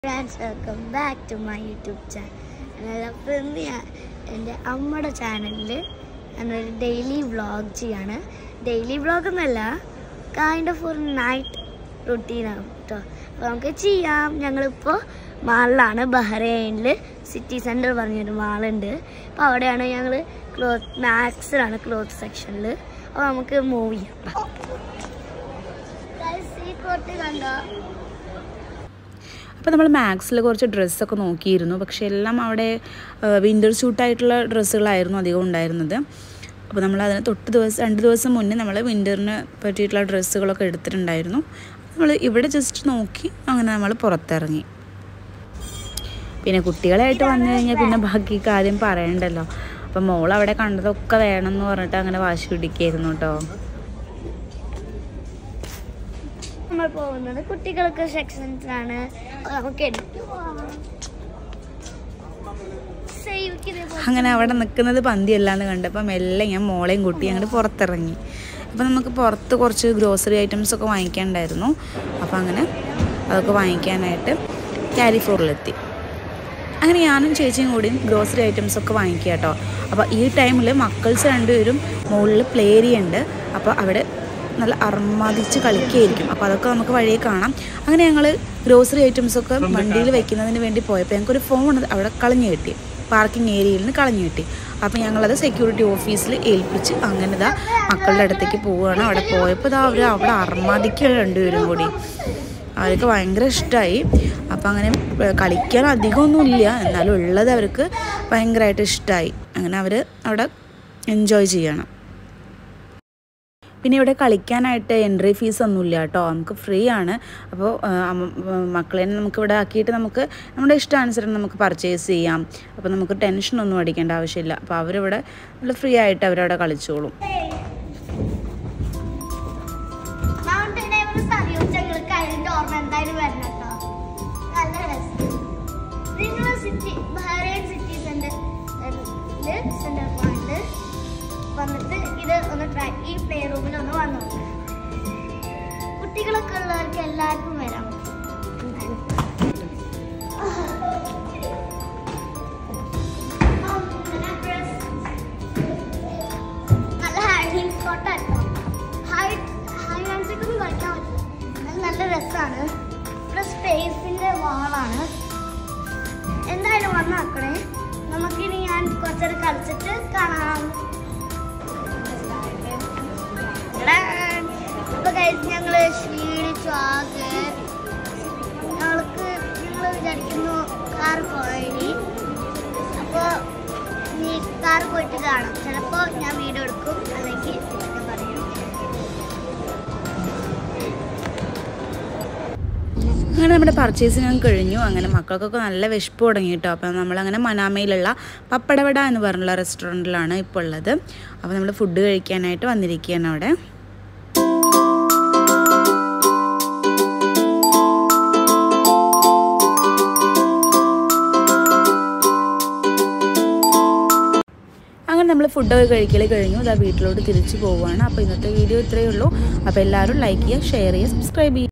Friends, welcome back to my YouTube channel. അപ്പോൾ ഇന്ന് എൻ്റെ അമ്മയുടെ ചാനലിൽ ഞാനൊരു ഡെയിലി വ്ളോഗ് ചെയ്യാണ്. ഡെയിലി വ്ളോഗ് എന്നല്ല, കൈൻഡ് ഓഫ് ഒരു നൈറ്റ് റുട്ടീനാണ് കേട്ടോ. അപ്പോൾ നമുക്ക് ചെയ്യാം. ഞങ്ങളിപ്പോൾ മാളിലാണ്, ബഹ്റൈനിൽ സിറ്റി സെൻറ്റർ പറഞ്ഞൊരു മാളുണ്ട്. അപ്പോൾ അവിടെയാണ് ഞങ്ങൾ മാക്സിലാണ് ക്ലോത്ത് സെക്ഷനിൽ. അപ്പോൾ നമുക്ക് മൂവ് ചെയ്യാം. ഈ കോട്ട് കണ്ടോ? അപ്പോൾ നമ്മൾ മാക്സിൽ കുറച്ച് ഡ്രസ്സൊക്കെ നോക്കിയിരുന്നു, പക്ഷേ എല്ലാം അവിടെ വിൻ്റർ സ്യൂട്ടായിട്ടുള്ള ഡ്രസ്സുകളായിരുന്നു അധികം ഉണ്ടായിരുന്നത്. അപ്പോൾ നമ്മൾ അതിന് രണ്ട് ദിവസം മുന്നേ നമ്മൾ വിൻ്ററിന് പറ്റിയിട്ടുള്ള ഡ്രസ്സുകളൊക്കെ എടുത്തിട്ടുണ്ടായിരുന്നു. നമ്മൾ ഇവിടെ ജസ്റ്റ് നോക്കി അങ്ങനെ നമ്മൾ പുറത്തിറങ്ങി. പിന്നെ കുട്ടികളായിട്ട് വന്നു കഴിഞ്ഞാൽ പിന്നെ ബാക്കി കാര്യം പറയണ്ടല്ലോ. അപ്പോൾ മോൾ അവിടെ കണ്ടതൊക്കെ വേണമെന്ന് പറഞ്ഞിട്ട് അങ്ങനെ വാശി പിടിക്കായിരുന്നു കേട്ടോ. നമ്മൾ പോകുന്നത് കുട്ടികൾക്ക് സെക്ഷൻസാണ്. നമുക്ക് അങ്ങനെ അവിടെ നിൽക്കുന്നത് പന്തിയല്ലാന്ന് കണ്ടപ്പോൾ മെല്ലെ ഞാൻ മോളെയും കുട്ടി അങ്ങോട്ട് പുറത്തിറങ്ങി. അപ്പോൾ നമുക്ക് പുറത്ത് കുറച്ച് ഗ്രോസറി ഐറ്റംസൊക്കെ വാങ്ങിക്കാനുണ്ടായിരുന്നു. അപ്പോൾ അങ്ങനെ അതൊക്കെ വാങ്ങിക്കാനായിട്ട് ക്യാരിഫോറിലെത്തി. അങ്ങനെ ഞാനും ചേച്ചിയും കൂടിയും ഗ്രോസറി ഐറ്റംസൊക്കെ വാങ്ങിക്കുക കേട്ടോ. അപ്പോൾ ഈ ടൈമിൽ മക്കൾസ് രണ്ടുപേരും മുകളിൽ പ്ലേ ഏരിയ ഉണ്ട്. അപ്പോൾ അവിടെ നല്ല അർമാദിച്ച് കളിക്കുകയായിരിക്കും. അപ്പോൾ അതൊക്കെ നമുക്ക് വഴിയെ കാണാം. അങ്ങനെ ഞങ്ങൾ ഗ്രോസറി ഐറ്റംസൊക്കെ വണ്ടിയിൽ വെക്കുന്നതിന് വേണ്ടി പോയപ്പോൾ ഞങ്ങൾക്കൊരു ഫോൺ അവിടെ കളഞ്ഞു കിട്ടി, പാർക്കിംഗ് ഏരിയയിൽ നിന്ന് കളഞ്ഞു കിട്ടി. അപ്പോൾ ഞങ്ങളത് സെക്യൂരിറ്റി ഓഫീസിൽ ഏൽപ്പിച്ച് അങ്ങനെ ഇതാ മക്കളുടെ അടുത്തേക്ക് പോവുകയാണ്. അവിടെ പോയപ്പോൾ ഇതാ അവർ അവിടെ അർമാദിക്കുക രണ്ടുപേരും കൂടി. അവർക്ക് ഭയങ്കര ഇഷ്ടമായി. അപ്പോൾ അങ്ങനെ കളിക്കാൻ അധികമൊന്നുമില്ല, എന്നാലും ഉള്ളത് അവർക്ക് ഭയങ്കരമായിട്ട് ഇഷ്ടമായി. അങ്ങനെ അവർ അവിടെ എൻജോയ് ചെയ്യണം. പിന്നെ ഇവിടെ കളിക്കാനായിട്ട് എൻട്രി ഫീസ് ഒന്നുമില്ല കേട്ടോ, നമുക്ക് ഫ്രീ ആണ്. അപ്പോൾ മക്കളെ നമുക്കിവിടെ ആക്കിയിട്ട് നമുക്ക് നമ്മുടെ ഇഷ്ടാനുസരണം നമുക്ക് പർച്ചേസ് ചെയ്യാം. അപ്പോൾ നമുക്ക് ടെൻഷനൊന്നും അടിക്കേണ്ട ആവശ്യമില്ല. അപ്പോൾ അവരിവിടെ നല്ല ഫ്രീ ആയിട്ട് അവരവിടെ കളിച്ചോളും. വന്നിട്ട് ഇത് ഒന്ന് ട്രൈ, ഈ പ്ലേ റൂമിൽ ഒന്ന് വന്നു. കുട്ടികളൊക്കെ ഉള്ളവർക്ക് എല്ലാവർക്കും വരാം. നല്ല ഹാങ്ങിങ് സ്പോട്ടാട്ടോ. ഹാൻഡ്സൊക്കെ കളിക്കാൻ പറ്റും. നല്ല രസമാണ്. ഇവിടെ സ്പേസിന്റെ വാളാണ്. എന്തായാലും വന്നാക്കണേ. നമുക്കിനി ഞാൻ കുറച്ചേരം കളിച്ചിട്ട് കാണാം. അപ്പോൾ ഞങ്ങൾ ക്ഷീണിച്ചു ആകെ. ഞങ്ങൾ വിചാരിക്കുന്നു കാർ പോയി. അപ്പോൾ നീ കാർ പോയിട്ട് കാണാം. ചിലപ്പോൾ ഞാൻ വീഡിയോ എടുക്കും, അല്ലെങ്കിൽ ഞാൻ പറയും. അങ്ങനെ നമ്മുടെ പർച്ചേസിങ് കഴിഞ്ഞു. അങ്ങനെ മക്കൾക്കൊക്കെ നല്ല വിശപ്പ് തുടങ്ങി കേട്ടോ. അപ്പോൾ നമ്മളങ്ങനെ മനാമയിലുള്ള പപ്പടവട എന്ന് പറഞ്ഞുള്ള റെസ്റ്റോറൻറ്റിലാണ് ഇപ്പോൾ ഉള്ളത്. അപ്പോൾ നമ്മൾ ഫുഡ് കഴിക്കാനായിട്ട് വന്നിരിക്കുകയാണ് അവിടെ. അങ്ങനെ നമ്മൾ ഫുഡൊക്കെ കഴിക്കൽ കഴിഞ്ഞു. ഇതാ വീട്ടിലോട്ട് തിരിച്ചു പോവുകയാണ്. അപ്പോൾ ഇന്നത്തെ വീഡിയോ ഇത്രയേ ഉള്ളൂ. അപ്പോൾ എല്ലാവരും ലൈക്ക് ചെയ്യുക, ഷെയർ ചെയ്യുക, സബ്സ്ക്രൈബ് ചെയ്യുക.